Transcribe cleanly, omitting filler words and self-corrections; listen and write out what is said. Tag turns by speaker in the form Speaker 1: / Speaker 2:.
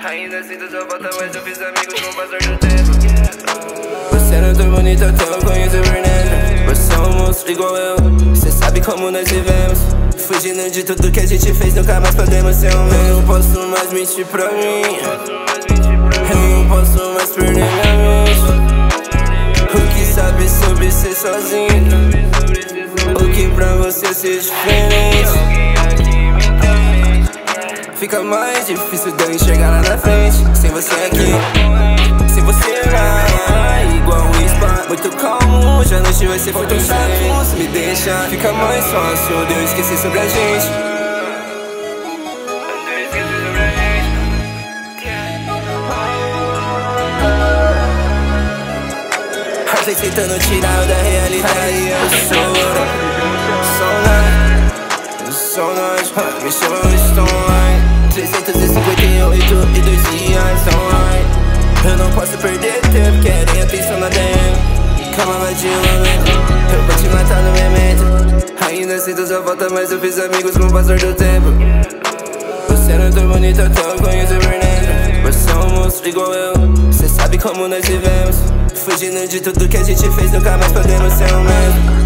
Speaker 1: Ainda sinto sua falta, mas eu fiz amigos com o passar do tempo. Você não é tão bonita até eu conheço por dentro. Você é um monstro igual eu, cê sabe como nós vivemos. Fugindo de tudo que a gente fez, nunca mais podemos ser o mesmo. Eu não posso mais mentir pra mim, eu não posso mais perder minha mente. O que sabe sobre ser sozinho, o que pra você ser diferente. Fica mais difícil de eu enxergar lá na frente. Sem você aqui, sem você lá, igual um spa. Muito calmo, hoje a noite vai ser tão chato. Se me deixa, fica mais fácil de eu esquecer sobre a gente. Às vezes tentando tirar eu da realidade. Eu sou nós, me chama no Insta online. 358 e 2 dias online. Eu não posso perder tempo, querem atenção na DM. Calma, vai de momento, eu vou te matar no memento. Ainda sinto sua falta, mas eu fiz amigos com o passar do tempo. Você não é tão bonita até eu conheço por dentro. Você é um monstro igual eu, cê sabe como nós vivemos. Fugindo de tudo que a gente fez, nunca mais podemos ser o mesmo.